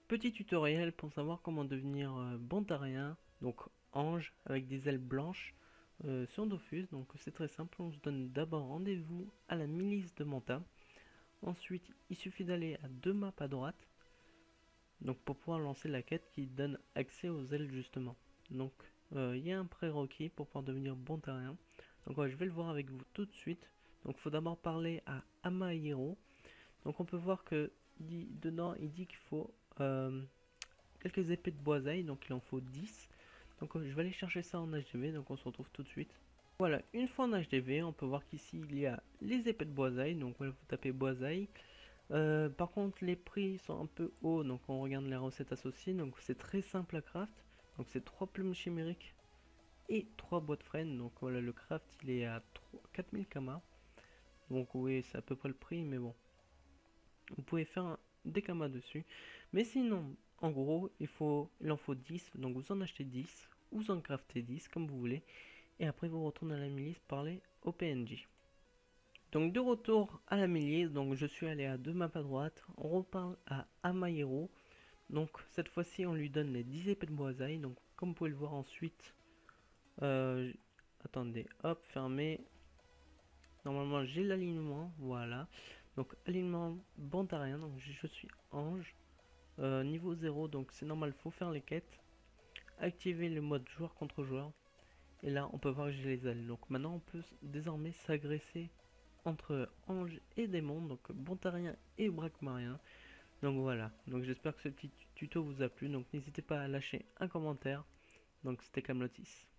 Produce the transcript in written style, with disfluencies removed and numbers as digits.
petit tutoriel pour savoir comment devenir Bontarien, donc ange avec des ailes blanches sur Dofus. Donc c'est très simple, on se donne d'abord rendez-vous à la milice de Manta. Ensuite, il suffit d'aller à 2 maps à droite, donc pour pouvoir lancer la quête qui donne accès aux ailes justement. Donc il y a un prérequis pour pouvoir devenir Bontarien. Donc je vais le voir avec vous tout de suite. Donc il faut d'abord parler à Amahiro. Donc on peut voir que dedans il dit qu'il faut quelques épées de boisaille, donc il en faut 10. Donc je vais aller chercher ça en HDV, donc on se retrouve tout de suite. Voilà, une fois en HDV, on peut voir qu'ici il y a les épées de boisaille, donc voilà, vous tapez boisaille. Par contre les prix sont un peu hauts, donc on regarde les recettes associées, donc c'est très simple à craft. Donc c'est 3 plumes chimériques et 3 boîtes freines, donc voilà le craft il est à 4000 kama. Donc oui c'est à peu près le prix, mais bon. Vous pouvez faire des kamas dessus. Mais sinon, en gros, il en faut 10. Donc vous en achetez 10, ou vous en craftez 10, comme vous voulez. Et après, vous retournez à la milice parler au PNJ. Donc de retour à la milice, donc je suis allé à 2 maps à droite. On reparle à Amahiro. Donc cette fois-ci, on lui donne les 10 épées de boisaille. Donc comme vous pouvez le voir ensuite, euh, attendez, hop, fermé. Normalement, j'ai l'alignement, voilà. Donc alignement Bontarien, donc je suis ange. Niveau 0, donc c'est normal, faut faire les quêtes. Activer le mode joueur contre joueur. Et là, on peut voir que j'ai les ailes. Donc maintenant, on peut désormais s'agresser entre ange et démon. Donc Bontarien et Braquemarien. Donc voilà. Donc j'espère que ce petit tuto vous a plu. Donc n'hésitez pas à lâcher un commentaire. Donc c'était Camelotis.